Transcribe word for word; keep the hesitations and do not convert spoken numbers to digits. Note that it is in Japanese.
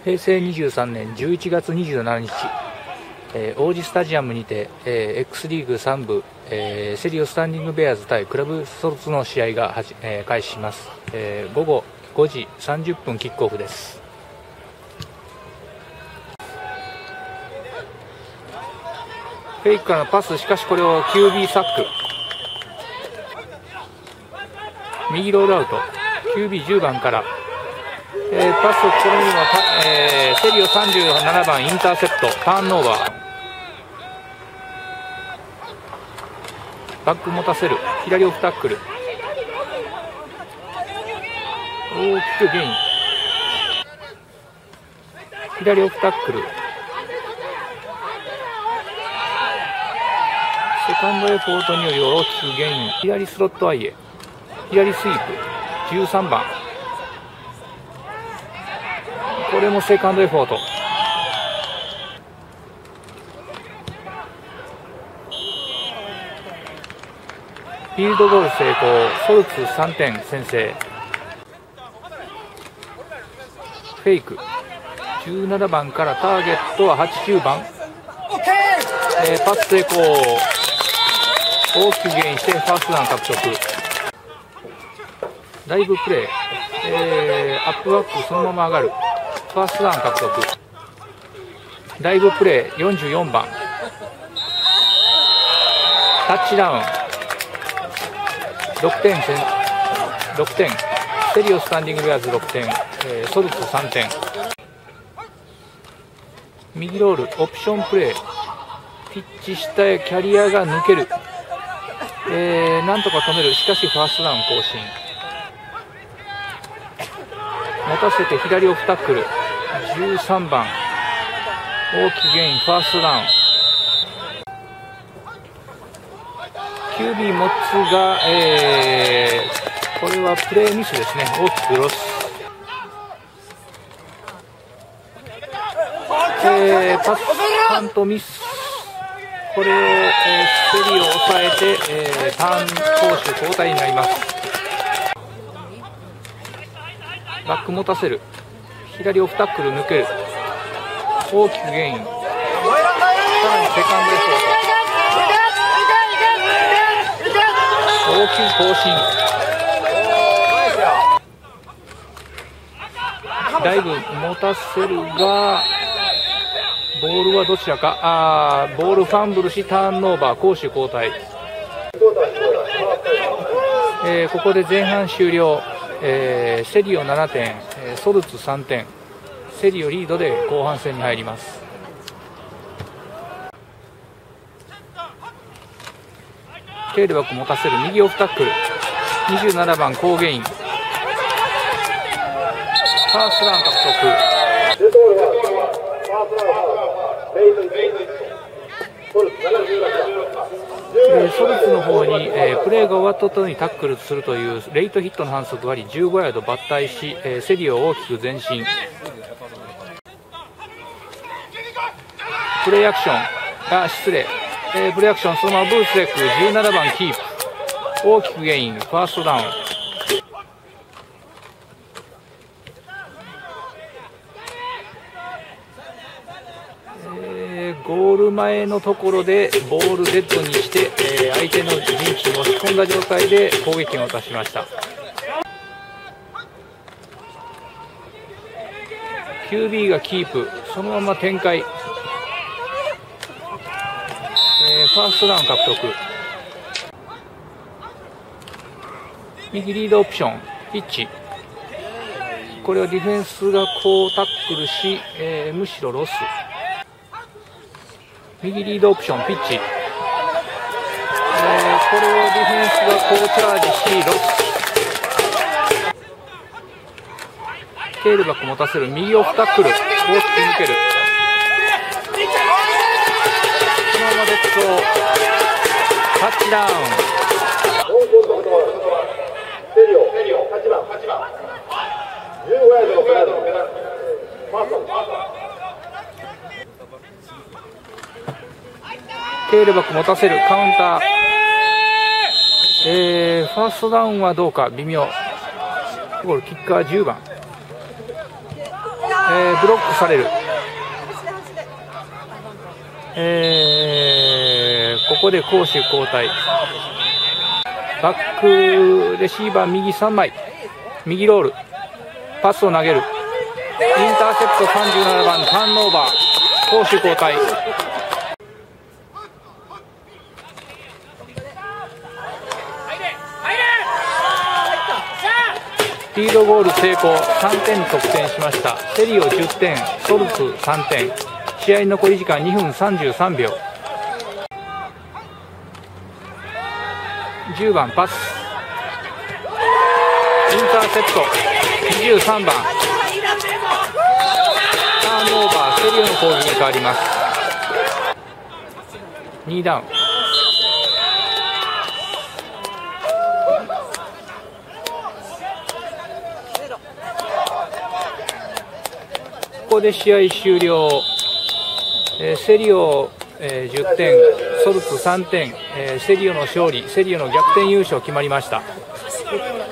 へいせいにじゅうさんねんじゅういちがつにじゅうしちにち、えー、王子スタジアムにて、えー、X リーグさん部、えー、セリオスタンディングベアーズ対クラブソルツの試合がはじ、えー、開始します、えー、ごごごじさんじゅっぷんキックオフです。フェイクからのパス、しかしこれを キュービー サック、右ロールアウト、 キュービーじゅう 番から、えー、パスをこれには、えー、セリオさんじゅうななばんインターセプト、ターンオーバー、バック持たせる、左オフタックル、大きくゲイン、左オフタックル、セカンドエフォートにより大きくゲイン、左スロットアイへ、左スイープ、じゅうさんばん、これもセカンドエフォート、フィールドゴール成功、ソルツさんてん先制、フェイクじゅうななばんからターゲットははちじゅうばん、えー、パス成功、大きくゲインしてファーストダウン獲得、ダイブプレー、えー、アップバックそのまま上がる、ファーストダウン獲得、ダイブプレーよんじゅうよんばん、タッチダウン、ろくてん、ろくてん、セリオスタンディングベアーズろくてん、えー、ソルツさんてん、右ロールオプションプレー、ピッチ下へキャリアが抜ける、えー、なんとか止める、しかしファーストダウン更新、持たせて左オフタックル、じゅうさんばん大きくゲイン、ファーストダウン、キュービー 持つが、えー、これはプレーミスですね、大きくロス、えー、パスパントミス、これを、えー、セリを抑えて、えー、ターン攻守交代になります。バック持たせる、左オフタックル抜ける、大きくゲイン、さらにセカンドエフォート、大きく更新、だいぶ持たせるがボールはどちらか、あーボールファンブルしターンオーバー、攻守交代、えー、ここで前半終了、えー、セリオななてん、えー、ソルツさんてん、セリオリードで後半戦に入ります。テールバック持たせる、右オフタックル、にじゅうななばんコーゲイン、ファーストダウン獲得、えー、ソルツの方に、えー、プレーが終わった後にタックルするというレイトヒットの反則があり、じゅうごヤード抜退し、えー、セリオを大きく前進、プレーアクション、あ失礼、えー、プレーアクションそのままブースレック、じゅうななばんキープ、大きくゲイン、ファーストダウン、ゴール前のところでボールデッドにして、えー、相手の陣地に押し込んだ状態で攻撃を出しました。キュービー がキープ、そのまま展開、えー、ファーストダウン獲得、右リードオプションピッチ、これはディフェンスがこうタックルし、えー、むしろロス、右リードオプションピッチ、えー、これをディフェンスがこうチャージしロス、テールバック持たせる、右オフタックル、大きく抜ける、そのままデッド、タッチダウン、テールバック持たせる、カウンター、えー、ファーストダウンはどうか微妙、ゴールキッカーじゅうばん、えー、 ブロックされる。えー、ここで攻守交代。バックレシーバー右さんまい、右ロール、パスを投げる。インターセプトさんじゅうななばん、ターンオーバー、攻守交代。フィードゴール成功、さんてん得点しました。セリオじゅってん、ソルツさんてん。試合残り時間にふんさんじゅうさんびょう。じゅうばんパス、インターセプトにじゅうさんばん、ターンオーバー、セリオの攻撃に変わります。にダウン。ここで試合終了。えー、セリオ、えー、じゅってん、ソルツさんてん、えー、セリオの勝利、セリオの逆転優勝決まりました。